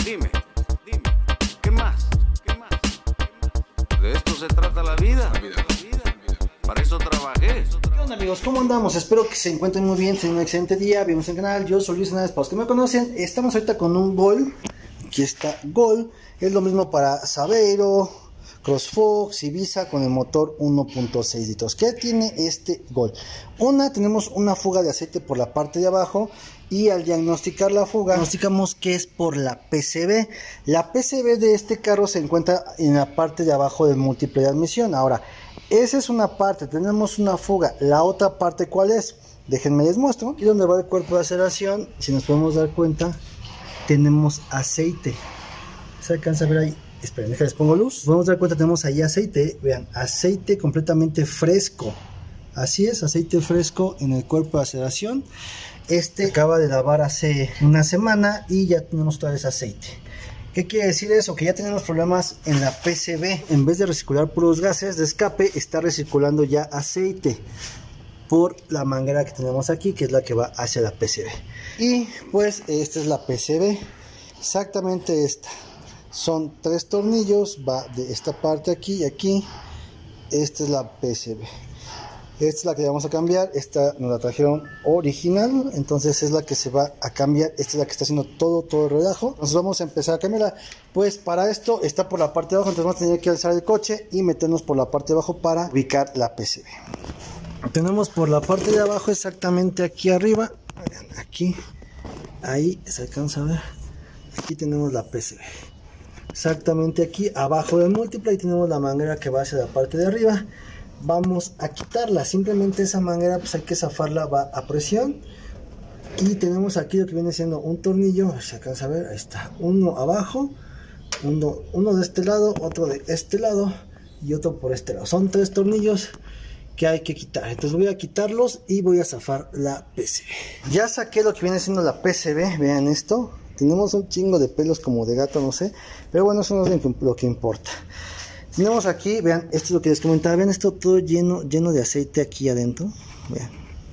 Dime, ¿qué más? De esto se trata la vida. Para eso trabajé. ¿Qué onda, amigos? ¿Cómo andamos? Espero que se encuentren muy bien, tengan un excelente día. Bienvenidos al canal, yo soy Luis Hernández. Para los que me conocen, estamos ahorita con un Gol. Aquí está Gol. Es lo mismo para Saveiro, CrossFox, Ibiza con el motor 1.6 litros. ¿Qué tiene este Gol? Tenemos una fuga de aceite por la parte de abajo. Y al diagnosticar la fuga, diagnosticamos que es por la PCV. La PCV de este carro se encuentra en la parte de abajo del múltiple de admisión. Ahora, esa es una parte, tenemos una fuga. La otra parte, ¿cuál es? Déjenme les muestro. Aquí donde va el cuerpo de aceleración, si nos podemos dar cuenta, tenemos aceite. ¿Se alcanza a ver ahí? Esperen, déjenles pongo luz. Podemos dar cuenta, tenemos ahí aceite. Vean, aceite completamente fresco. Así es, aceite fresco en el cuerpo de aceleración. Acaba de lavar hace una semana y ya tenemos todo ese aceite. ¿Qué quiere decir eso? Que ya tenemos problemas en la PCV. En vez de recircular puros gases de escape, está recirculando ya aceite por la manguera que tenemos aquí, que es la que va hacia la PCV. Y pues esta es la PCV, exactamente esta. Son 3 tornillos, va de esta parte aquí y aquí. Esta es la PCV. Esta es la que vamos a cambiar. Esta nos la trajeron original, entonces es la que se va a cambiar. Esta es la que está haciendo todo el relajo. Entonces vamos a empezar a cambiarla. Pues para esto está por la parte de abajo, entonces vamos a tener que alzar el coche y meternos por la parte de abajo para ubicar la PCV. Tenemos por la parte de abajo exactamente aquí arriba. Aquí, ahí se alcanza a ver. Aquí tenemos la PCV. Exactamente aquí abajo del múltiple, y tenemos la manguera que va hacia la parte de arriba. Vamos a quitarla, simplemente esa manguera pues hay que zafarla, va a presión. Y tenemos aquí lo que viene siendo un tornillo, se alcanza a ver, ahí está, uno abajo, uno de este lado, otro de este lado y otro por este lado. Son 3 tornillos que hay que quitar, entonces voy a quitarlos y voy a zafar la PCV. Ya saqué lo que viene siendo la PCV, vean esto, tenemos un chingo de pelos como de gato, no sé, pero bueno, eso no es lo que importa. Tenemos aquí, vean, esto es lo que les comentaba, vean esto todo lleno de aceite aquí adentro, vean.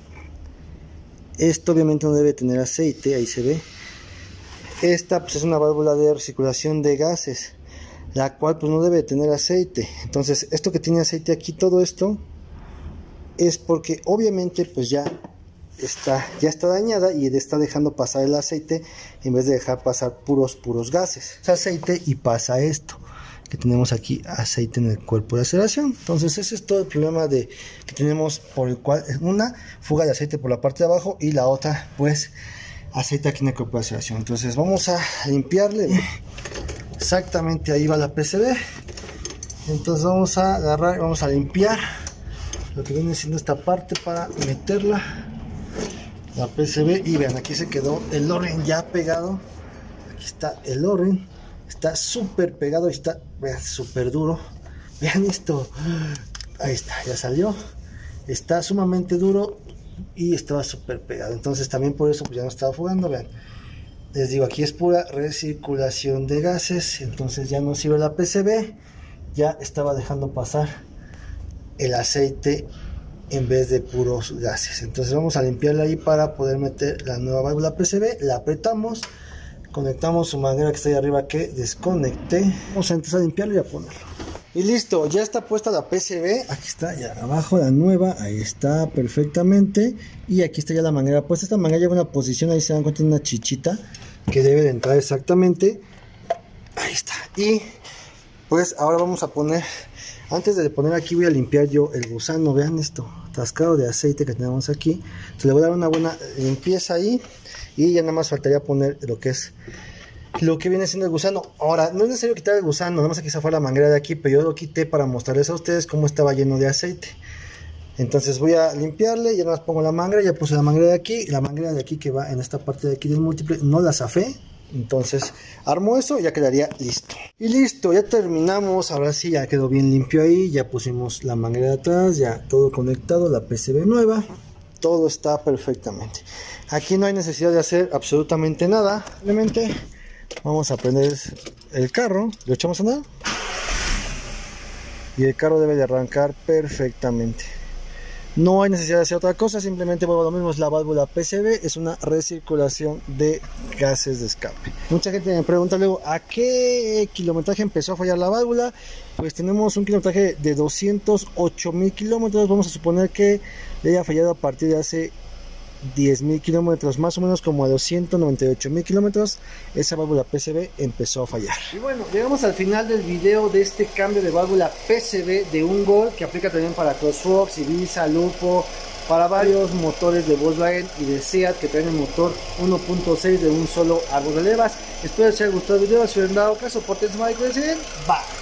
Esto obviamente no debe tener aceite, ahí se ve. Esta pues es una válvula de recirculación de gases, la cual pues no debe tener aceite. Entonces esto que tiene aceite aquí, todo esto, es porque obviamente pues ya está dañada y está dejando pasar el aceite en vez de dejar pasar puros gases. Es aceite y pasa esto. Que tenemos aquí aceite en el cuerpo de aceleración. Entonces ese es todo el problema que tenemos, por el cual una fuga de aceite por la parte de abajo y la otra pues aceite aquí en el cuerpo de aceleración. Entonces vamos a limpiarle, exactamente ahí va la PCV. Entonces vamos a agarrar, vamos a limpiar lo que viene siendo esta parte para meterla la PCV. Y vean, aquí se quedó el O-ring ya pegado. Aquí está el O-ring. Está súper pegado y está, vean, súper duro. Vean esto. Ahí está, ya salió. Está sumamente duro y estaba súper pegado. Entonces también por eso pues ya no estaba fugando. Vean, les digo, aquí es pura recirculación de gases. Entonces ya no sirve la PCV. Ya estaba dejando pasar el aceite en vez de puros gases. Entonces vamos a limpiarla ahí para poder meter la nueva válvula PCV. La apretamos. Conectamos su manguera que está ahí arriba que desconecté. Vamos a empezar a limpiarlo y a ponerlo. Y listo, ya está puesta la PCV. Aquí está ya abajo la nueva. Ahí está perfectamente. Y aquí está ya la manguera puesta. Esta manguera lleva una posición, ahí se dan cuenta, una chichita que debe de entrar exactamente. Ahí está. Y pues ahora vamos a poner, antes de poner aquí voy a limpiar yo el gusano. Vean esto, atascado de aceite que tenemos aquí. Entonces le voy a dar una buena limpieza ahí. Y ya nada más faltaría poner lo que viene siendo el gusano. Ahora, no es necesario quitar el gusano, nada más aquí zafar la manguera de aquí, pero yo lo quité para mostrarles a ustedes cómo estaba lleno de aceite. Entonces voy a limpiarle, ya nada más pongo la manguera, ya puse la manguera de aquí, la manguera de aquí que va en esta parte de aquí del múltiple, no la zafé. Entonces armo eso y ya quedaría listo. Y listo, ya terminamos, ahora sí ya quedó bien limpio ahí, ya pusimos la manguera de atrás, ya todo conectado, la PCV nueva. Todo está perfectamente. Aquí no hay necesidad de hacer absolutamente nada. Simplemente vamos a prender el carro, lo echamos a andar y el carro debe de arrancar perfectamente. No hay necesidad de hacer otra cosa, simplemente vuelvo a lo mismo, es la válvula PCV, es una recirculación de gases de escape. Mucha gente me pregunta luego, ¿a qué kilometraje empezó a fallar la válvula? Pues tenemos un kilometraje de 208.000 kilómetros, vamos a suponer que le haya fallado a partir de hace 10.000 kilómetros, más o menos como a 298.000 kilómetros, esa válvula PCV empezó a fallar. Y bueno, llegamos al final del video de este cambio de válvula PCV de un Gol, que aplica también para CrossFox, Ibiza, Lupo, para varios motores de Volkswagen y de Seat que traen el motor 1.6 de un solo árbol de levas. Espero que les haya gustado el video, si les han dado caso, portense mal y cuídense bien. Bye.